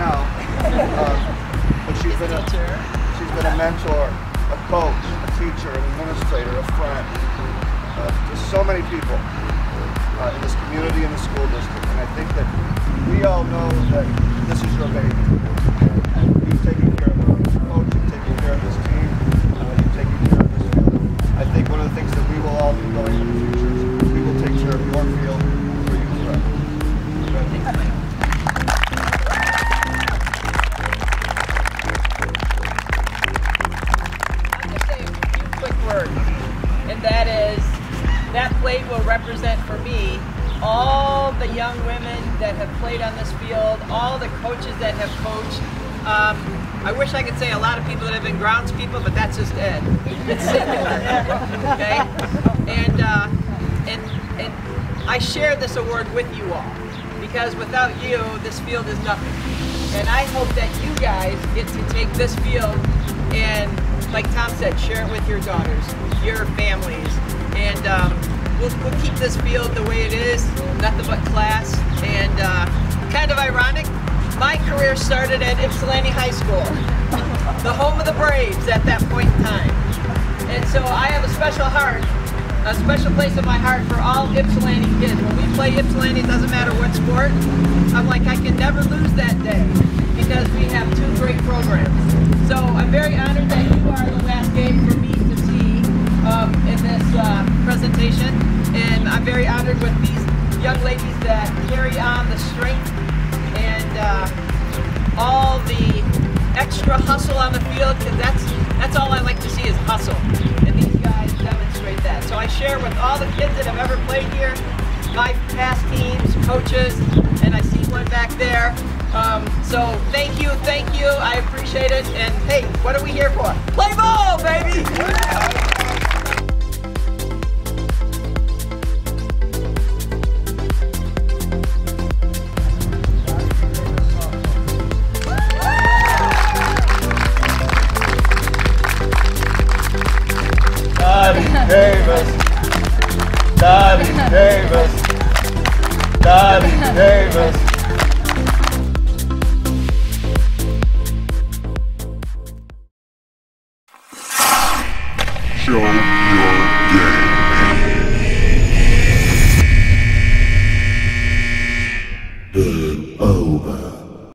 now. But she's been a mentor, a coach, a teacher, an administrator, a friend to so many people in this community and the school district. And I think that we all know that this is your baby. And you've taken care of the coach, you've taken care of this team, you've taken care of this field. I think one of the things that we will all do going into the future is we will take care of your field for you forever. I'll just say a few quick words, and that is, that plate will represent for me all the young women that have played on this field, all the coaches that have coached. I wish I could say a lot of people that have been grounds people, but that's just it. It's singular, okay? And I share this award with you all, because without you, this field is nothing. And I hope that you guys get to take this field and, like Tom said, share it with your daughters, your families, and we'll keep this field the way it is, nothing but class. And kind of ironic, my career started at Ypsilanti High School, the home of the Braves at that point in time. And so I have a special heart, a special place in my heart for all Ypsilanti kids. When we play Ypsilanti, it doesn't matter what sport, I'm like, I can never lose that day because we have two great programs. So I'm very honored that you are the last game for me to see in this presentation. And I'm very honored with these young ladies that carry on the strength and all the extra hustle on the field, because that's all I like to see is hustle, and these guys demonstrate that. So I share with all the kids that have ever played here, my past teams, coaches, and I see one back there. So thank you, I appreciate it, and hey, what are we here for? Play ball, baby! Dottie Davis, Dottie Davis, Dottie Davis.